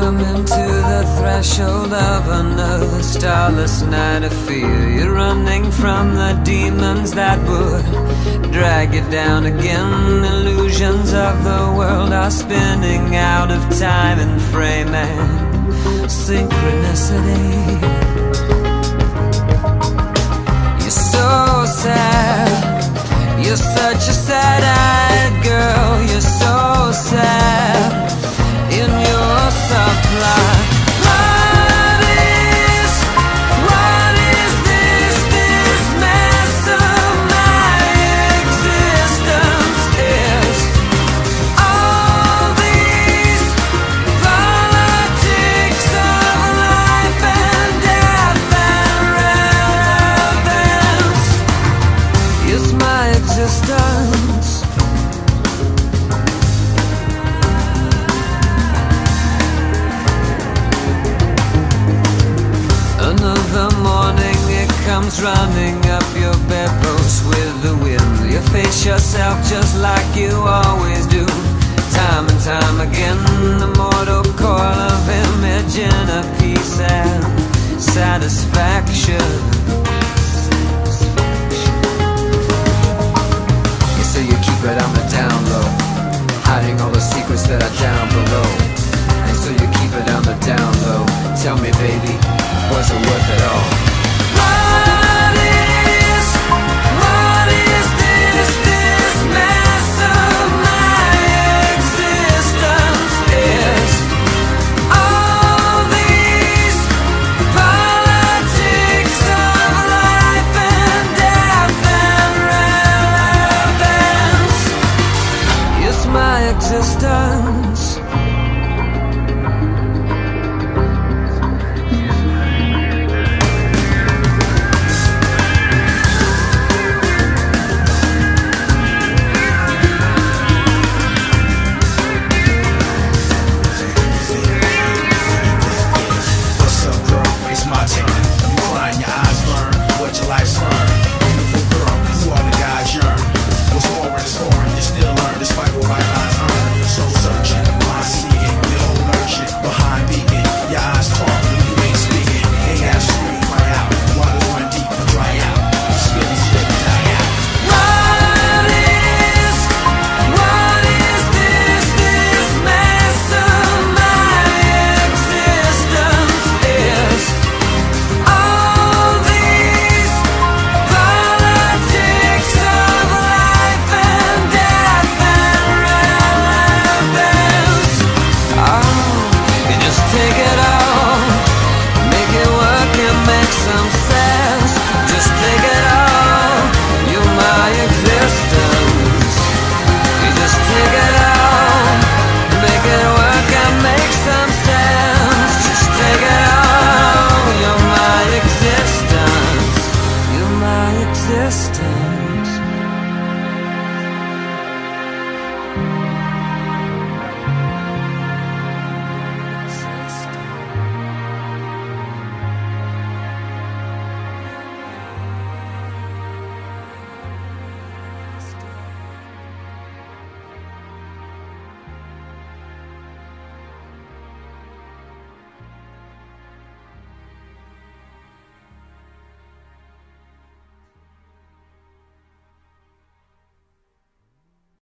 coming to the threshold of another starless night of fear. You're running from the demons that would drag you down again. Illusions of the world are spinning out of time and frame and synchronicity. You're so sad, you're such a sad-eyed girl. You're so sad in your supply. What is this mess of my existence? Is all these politics of life and death and relevance? Is my existence? Another morning it comes running up your bedpost with the wind. You face yourself just like you always do, time and time again. The mortal coil of image in a peace and satisfaction. So you keep it on the down low, hiding all the secrets that are down below. And so you keep it on the down low. Tell me, baby, was it worth it all? What is this mess of my existence? Is all these politics of life and death and relevance? Is my existence?